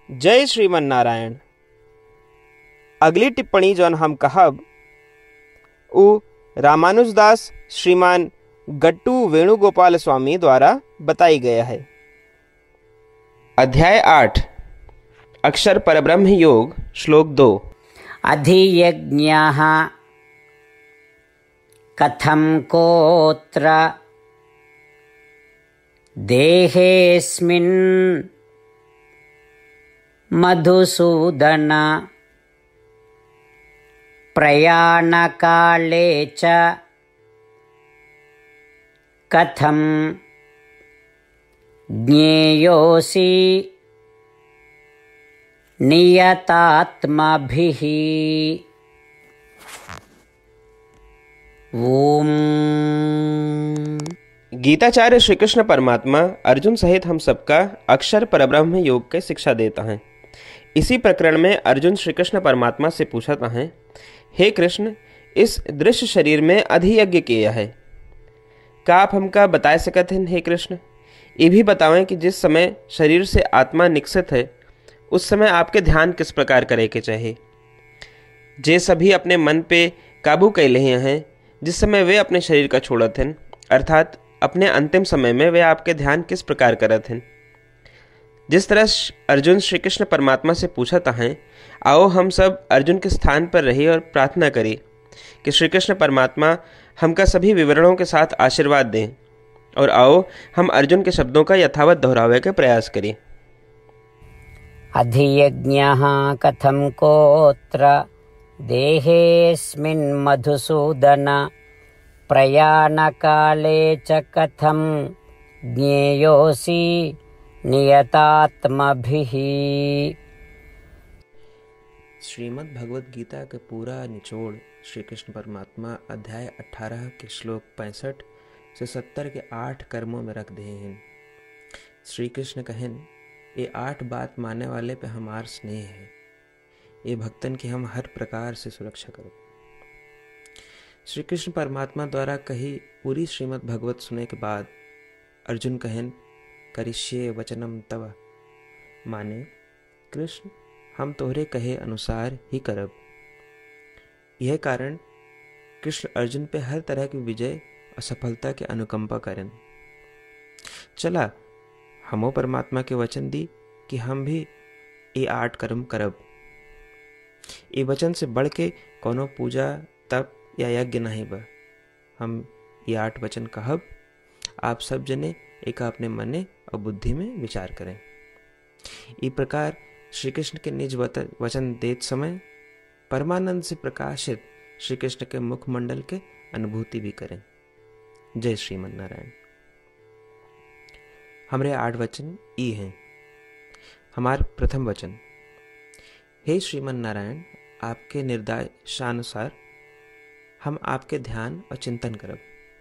जय श्रीमन नारायण। अगली टिप्पणी जौन हम कहब उ रामानुजदास श्रीमान गट्टू वेणुगोपाल स्वामी द्वारा बताई गया है। अध्याय 8 अक्षर परब्रह्म योग श्लोक 2। अधियज्ञः कथं कोत्र देहेऽस्मिन् मधुसूदन प्रयाणकाले च कथं ज्ञेयोऽसि नियतात्मभिः। ओम। गीताचार्य श्री कृष्ण परमात्मा अर्जुन सहित हम सबका अक्षर परब्रह्म योग की शिक्षा देता है। इसी प्रकरण में अर्जुन श्री कृष्ण परमात्मा से पूछता है, हे कृष्ण, इस दृश्य शरीर में अधियज्ञ किया है, का आप हमका बता सकते हैं? हे कृष्ण, ये भी बतावें कि जिस समय शरीर से आत्मा निकसित है उस समय आपके ध्यान किस प्रकार करे के चाहिए। जे सभी अपने मन पे काबू कर लिए हैं, जिस समय वे अपने शरीर का छोड़त हैं, अर्थात अपने अंतिम समय में वे आपके ध्यान किस प्रकार करत हैं। जिस तरह अर्जुन श्री कृष्ण परमात्मा से पूछता है, आओ हम सब अर्जुन के स्थान पर रहिए और प्रार्थना करें कि श्री कृष्ण परमात्मा हमका सभी विवरणों के साथ आशीर्वाद दें, और आओ हम अर्जुन के शब्दों का यथावत दोहरावे का प्रयास करें। अधियज्ञः कथं कोत्र देहेऽस्मिन् मधुसूदन प्रयाणकाले च कथं ज्ञेयोऽसि नियतात्मभिः। श्रीमद् भगवद गीता का पूरा निचोड़ श्री कृष्ण परमात्मा अध्याय 18 के श्लोक 65 से 70 के 8 कर्मों में रख दिए हैं। श्री कृष्ण कहें, ये 8 बात मानने वाले पे हमार स्नेह है, ये भक्तन की हम हर प्रकार से सुरक्षा करो। श्री कृष्ण परमात्मा द्वारा कही पूरी श्रीमद् भगवत सुने के बाद अर्जुन कहें, करिष्ये वचनम तव, माने कृष्ण, हम तोहरे कहे अनुसार ही करब। यह कारण कृष्ण अर्जुन पे हर तरह की विजय और सफलता के अनुकंपा करें। चला हमो परमात्मा के वचन दी कि हम भी ये 8 कर्म करब। ये वचन से बढ़ के कोनो पूजा तप या यज्ञ नहीं बा। हम ये 8 वचन कहब, आप सब जने एक अपने मने और बुद्धि में विचार करें। इस प्रकार श्री कृष्ण के निज वचन देत समय परमानंद से प्रकाशित श्री कृष्ण के मुखमंडल के अनुभूति भी करें। जय श्रीमन नारायण। हमारे 8 वचन ई हैं। हमार प्रथम वचन, हे श्रीमन नारायण, आपके निर्देशानुसार हम आपके ध्यान और चिंतन करब।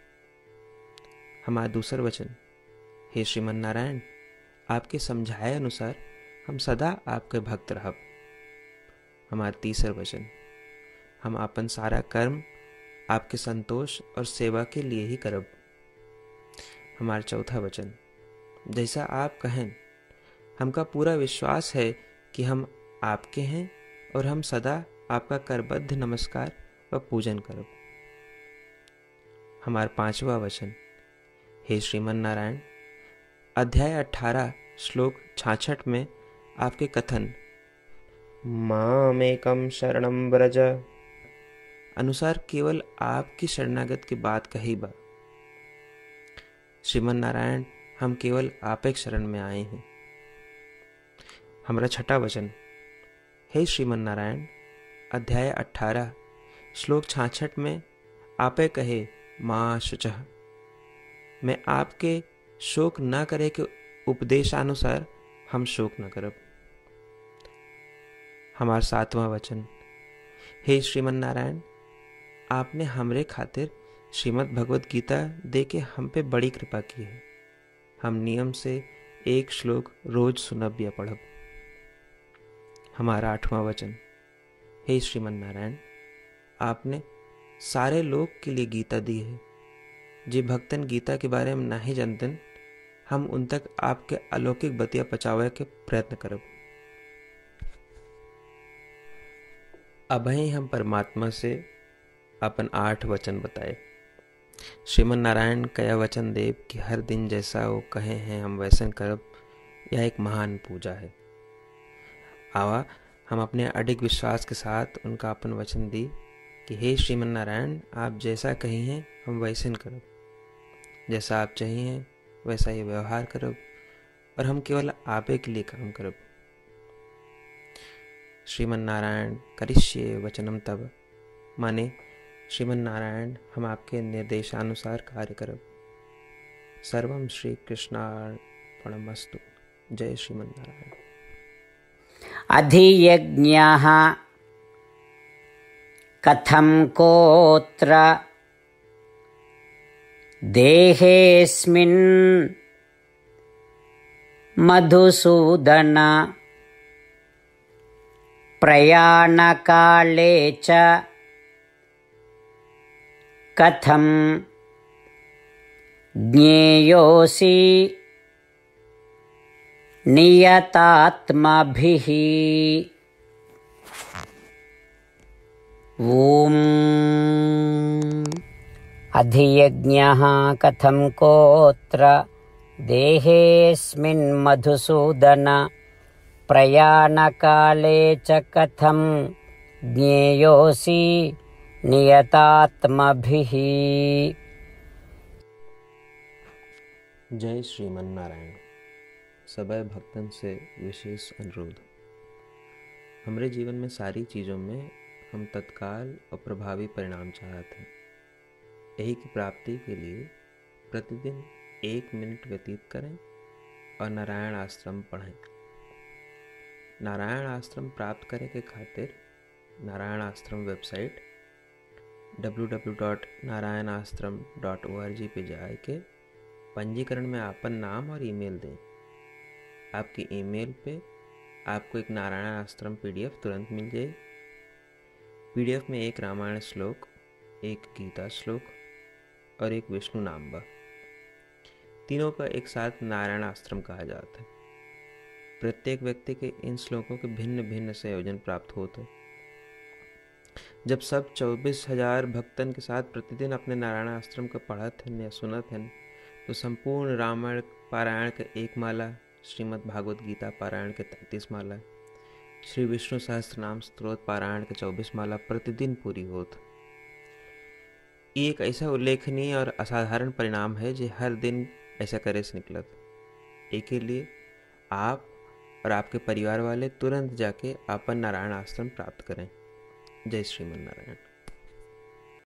हमारा दूसर वचन, हे श्रीमन नारायण, आपके समझाए अनुसार हम सदा आपके भक्त रहब। हमारा तीसर वचन, हम अपन सारा कर्म आपके संतोष और सेवा के लिए ही करब। हमारा चौथा वचन, जैसा आप कहें, हमका पूरा विश्वास है कि हम आपके हैं और हम सदा आपका करबद्ध नमस्कार व पूजन करब। हमारा 5वां वचन, हे श्रीमन नारायण, अध्याय 18 श्लोक 66 में आपके कथन मामेकं शरणं व्रज अनुसार केवल आपकी शरणागत की बात कही बा। श्रीमन नारायण, हम केवल आप एक शरण में आए हैं। हमारा 6वां वचन, हे श्रीमन नारायण, अध्याय 18 श्लोक 66 में आपे कहे मां शुचः, मैं आपके शोक न करे के उपदेशानुसार हम शोक न करब। हमारा 7वां वचन, हे श्रीमन नारायण, आपने हमरे खातिर श्रीमद् भगवद गीता दे के हम पे बड़ी कृपा की है। हम नियम से 1 श्लोक रोज सुनब या पढ़ब। हमारा 8वां वचन, हे श्रीमन नारायण, आपने सारे लोग के लिए गीता दी है। जे भक्तन गीता के बारे में नहीं जानते, हम उन तक आपके अलौकिक बतिया पहुंचावे के प्रयत्न करब। अभय हम परमात्मा से अपन 8 वचन बताए। श्रीमन नारायण कया वचन देव कि हर दिन जैसा वो कहे हैं हम वैसन करब, यह एक महान पूजा है। आवा हम अपने अडिग विश्वास के साथ उनका अपन वचन दी कि हे श्रीमन नारायण, आप जैसा कही हैं हम वैसन करब, जैसा आप चाहिए वैसा ये व्यवहार करब, और हम केवल आपे के लिए काम करब। श्रीमन नारायण करिष्ये वचनम तब, माने श्रीमन नारायण हम आपके निर्देशानुसार कार्य करब। सर्वम श्री कृष्णार्पणमस्तु। जय श्रीमन नारायण। अधियज्ञः कथं कोत्र देहेऽस्मिन् मधुसूदन प्रयाणकाले च कथं ज्ञेयोऽसि नियतात्मभिः। ॐ अधियज्ञः कथं कोत्र देहेऽस्मिन् मधुसूदन प्रयाणकाले च कथं ज्ञेयोऽसि नियतात्मभिः। जय श्रीमन नारायण। सबै भक्तन से विशेष अनुरोध। हमारे जीवन में सारी चीज़ों में हम तत्काल और प्रभावी परिणाम चाहते हैं। यही की प्राप्ति के लिए प्रतिदिन 1 मिनट व्यतीत करें और नारायण आश्रम पढ़ें। नारायण आश्रम प्राप्त करने के खातिर नारायण आश्रम वेबसाइट www.narayanashram.org पे जाके पंजीकरण में आपन नाम और ईमेल दें। आपकी ईमेल पे आपको एक नारायण आश्रम PDF तुरंत मिल जाए। PDF में एक रामायण श्लोक, एक गीता श्लोक और एक विष्णु नाम बा। तीनों का एक साथ नारायण आश्रम कहा जाता है। प्रत्येक व्यक्ति के इन श्लोकों के भिन्न भिन्न संयोजन प्राप्त होते हैं। जब सब 24,000 भक्तन के साथ प्रतिदिन अपने नारायण आश्रम का पढ़त हैं या सुनत हैं, तो संपूर्ण रामायण पारायण के 1 माला, श्रीमद् भागवत गीता पारायण के 33 माला, श्री विष्णु सहस्त्रनाम स्तोत्र पारायण के 24 माला प्रतिदिन पूरी होत। ये एक ऐसा उल्लेखनीय और असाधारण परिणाम है जो हर दिन ऐसा करे से निकलत। एक के लिए आप और आपके परिवार वाले तुरंत जाके अपन नारायण आश्रम प्राप्त करें। जय श्रीमन नारायण।